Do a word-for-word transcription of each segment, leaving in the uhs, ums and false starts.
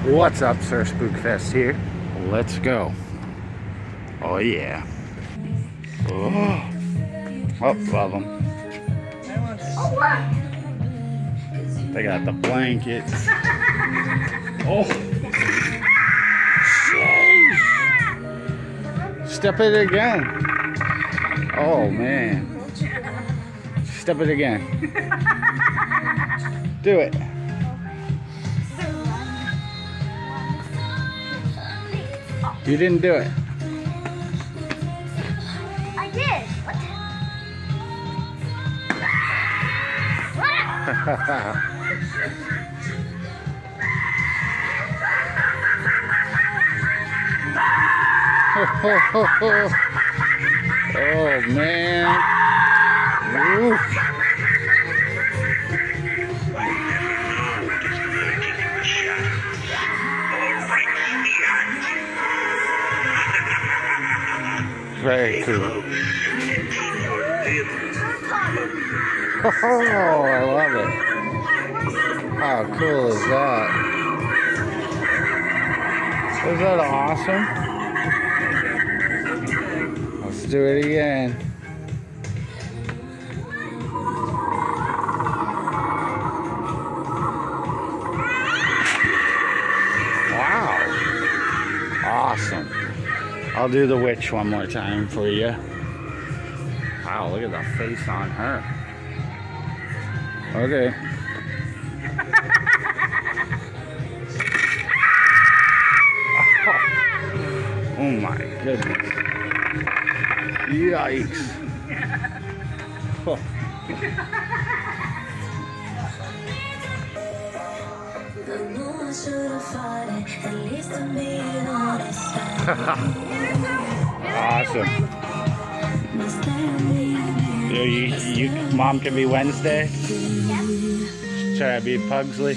What's up, Sir Spookfest here. Let's go. Oh yeah. Oh, oh love them. They got the blankets. Oh. Jeez. Step it again. Oh man. Step it again. Do it. You didn't do it. I did. What? Oh man. Oof. Very cool. Oh, I love it. How cool is that? Is that awesome? Let's do it again. Wow. Awesome. I'll do the witch one more time for you. Wow, look at the face on her. Okay. Oh, oh my goodness. Yikes. Oh. Awesome. You, you, you, Mom can be Wednesday? Yep. Should I be Pugsley?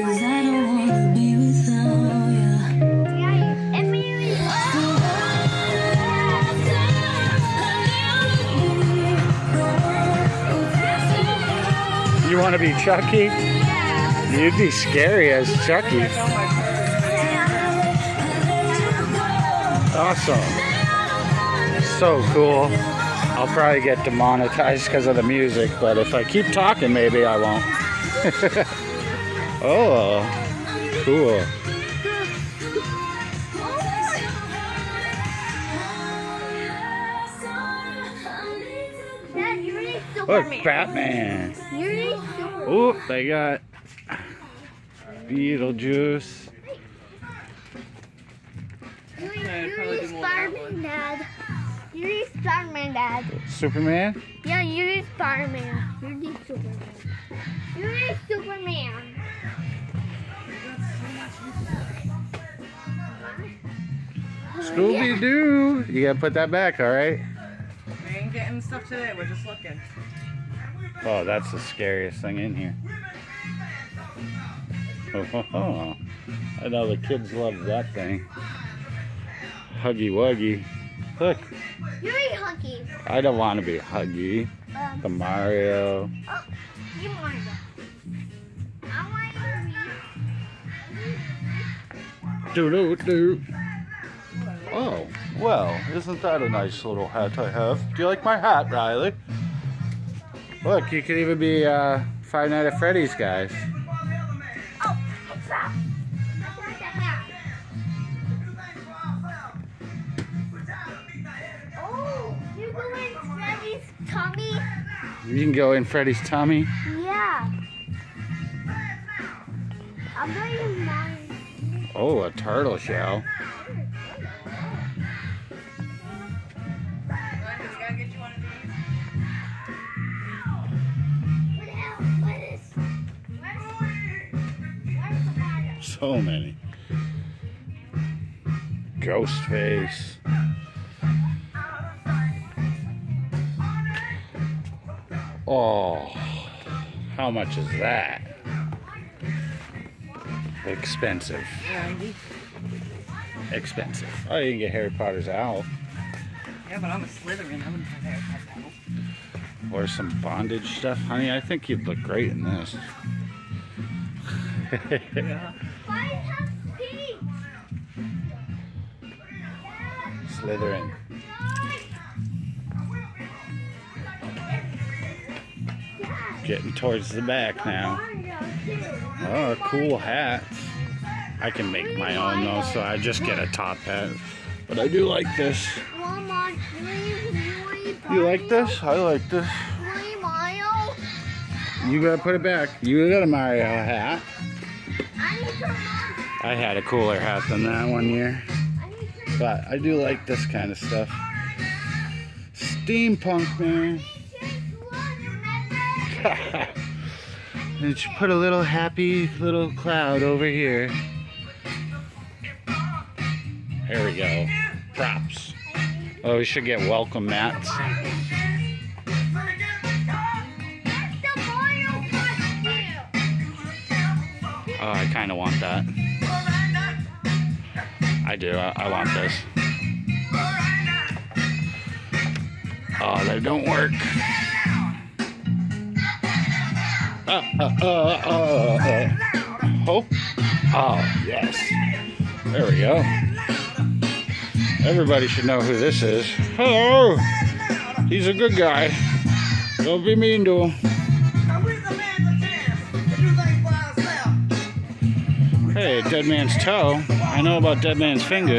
You want to be Chucky? You'd be scary as Chucky. Awesome. So cool. I'll probably get demonetized because of the music, but if I keep talking, maybe I won't. Oh, cool. Dad, you really Look, Superman. Batman. You really Superman. Oh, they got Beetlejuice. You're really Spider-Man, Dad. You're really Spider-Man, Dad. Superman? Yeah, you're really Spider-Man. You're really Superman. You're really Superman. Scooby-Doo. You gotta put that back, all right? We ain't getting stuff today, we're just looking. Oh, that's the scariest thing in here. Oh, I know the kids love that thing. Huggy Wuggy. Look, You're really Huggy. I don't want to be Huggy. Um, The Mario. oh, you want to go. I want you to Doo doo doo. Oh, well, isn't that a nice little hat I have? Do you like my hat, Riley? Look, you could even be uh, Five Nights at Freddy's guys. Oh, it's up. That's not the hat. Oh, you go in Freddy's tummy? You can go in Freddy's tummy. Yeah. I'm going in mine. Oh, a turtle shell. Just gotta get you one of these. What else? What is? Where's, where's the fire? So many. Ghostface. Oh, how much is that? Expensive. ninety. Expensive. Oh, you can get Harry Potter's owl. Yeah, but I'm a Slytherin. I wouldn't have haircut now. Or some bondage stuff. Honey, I think you'd look great in this. Yeah. Why have pink? Slytherin. Getting towards the back now. Oh, cool hat. I can make my own though, so I just get a top hat. But I do like this. You like this? I like this. You gotta put it back. You got a Mario hat. I had a cooler hat than that one year. But I do like this kind of stuff. Steampunk, man. And you put a little happy little cloud over here. There we go. Props. Oh, we should get welcome mats. Oh, I kind of want that. I do. I, I want this. Oh, they don't work. Uh, uh, uh, uh, uh. Oh. Oh, yes. There we go. Everybody should know who this is. Hello. He's a good guy. Don't be mean to him. Hey, Dead Man's Toe. I know about Dead Man's Finger.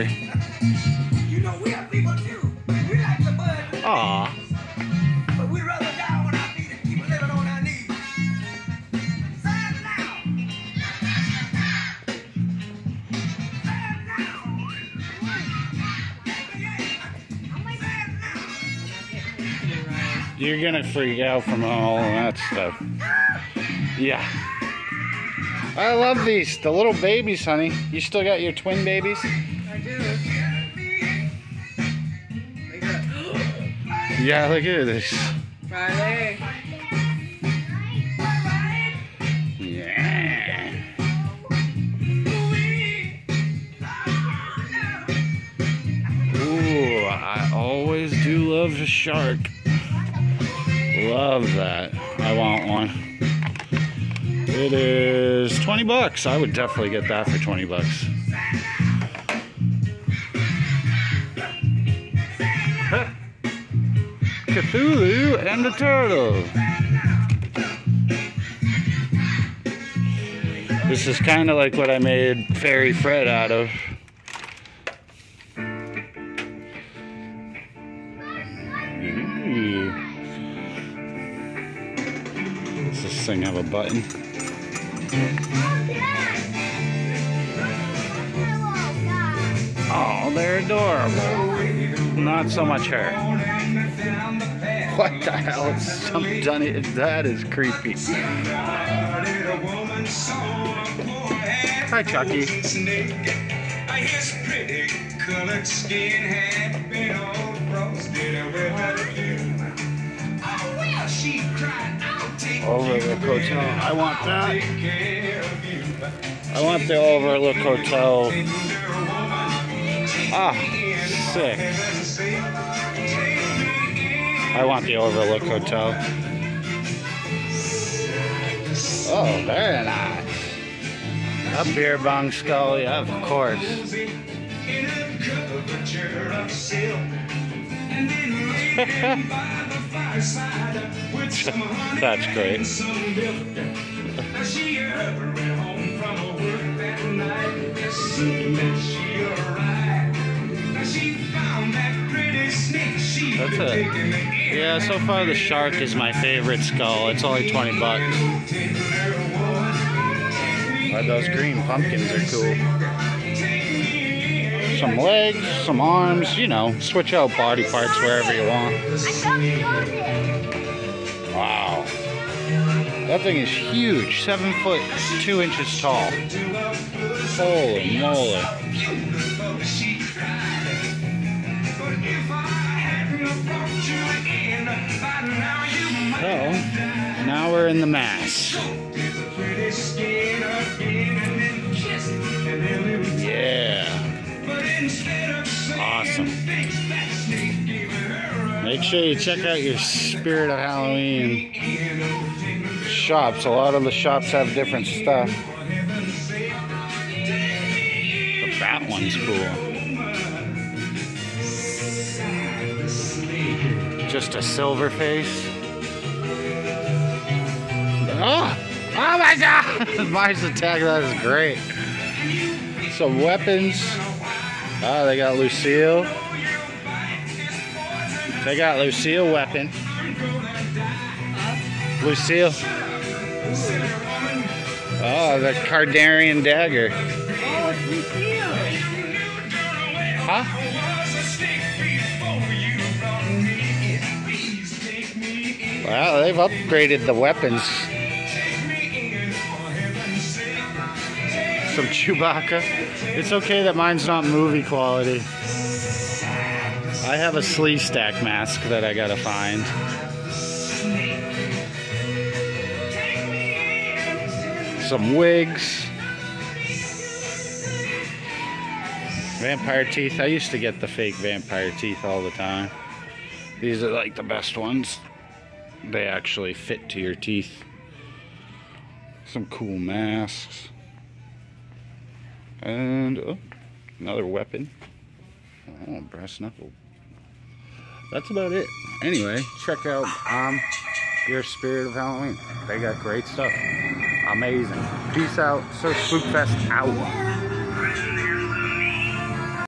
Aw. You're gonna freak out from all that stuff. Yeah. I love these. The little babies, honey. You still got your twin babies? I do. Yeah, look at this. Riley. Yeah. Ooh, I always do love a shark. Love that. I want one. It is twenty bucks. I would definitely get that for twenty bucks. Cthulhu and the Turtle. This is kind of like what I made Fairy Fred out of. Ooh. Does this thing have a button? Oh, they're adorable. Not so much her. What the hell is something done it? That is creepy. Hi, Chucky. Overlook Hotel. I want that. I want the Overlook Hotel. Ah, sick. I want the Overlook Hotel. Oh, very nice. A beer bong skull, yeah, of course. That's great. That's it. Yeah, so far the shark is my favorite skull. It's only twenty bucks. Oh, those green pumpkins are cool. Some legs, some arms, you know, switch out body parts wherever you want. Wow. That thing is huge, seven foot, two inches tall. Holy moly. So, now we're in the mass. Yeah. Awesome. Make sure you check out your Spirit of Halloween shops. A lot of the shops have different stuff. But that one's cool. just a silver face. Oh! Oh my god! Mars Attack, that is great. Some weapons. Oh, they got Lucille. They got Lucille weapon. Lucille. Oh, the Cardarian dagger. Oh, it's Lucille. Huh? Wow, they've upgraded the weapons. Some Chewbacca. It's okay that mine's not movie quality. I have a Slee Stack mask that I gotta find. Some wigs. Vampire teeth. I used to get the fake vampire teeth all the time. These are like the best ones. They actually fit to your teeth. Some cool masks. And oh, another weapon. Oh, brass knuckle. That's about it. Anyway, check out um, your Spirit of Halloween. They got great stuff. Amazing. Peace out. So Spookfest out.